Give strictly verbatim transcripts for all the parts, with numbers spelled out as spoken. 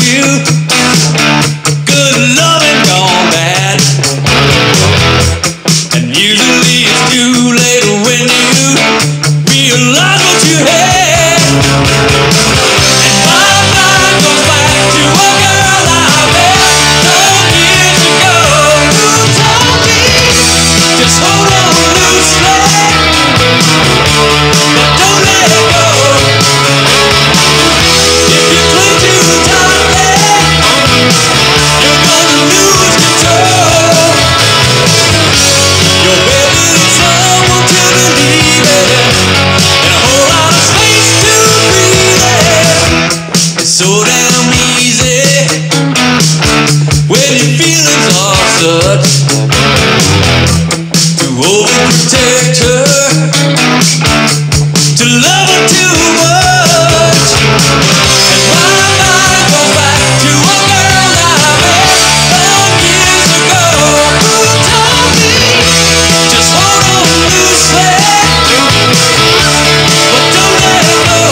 you. Good loving gone bad, and usually it's too late when you realize what you had. And my mind goes back to a girl I met some years ago who told me, just hold on loosely, but don't let it go. If you cling too tightly, you're gonna lose control. Your baby needs someone to believe in, and a whole lot of space to breathe in. It's so damn easy when your feelings are such to overprotect her, to love her too much. And my mind goes back to a girl I met some years ago who told me, just hold on loosely, but don't let it go.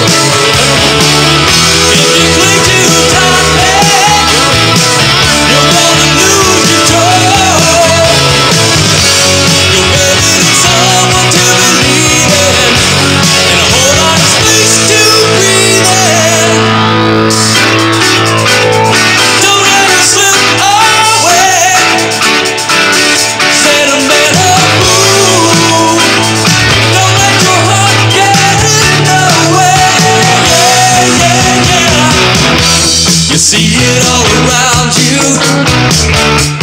If you cling too tightly, you're gonna lose control. Your baby needs someone to believe in, and a whole lot of space to breathe in. Don't let her slip away. Sentimental move. Don't let your heart get in the way. Yeah, yeah, yeah. You see it all around you.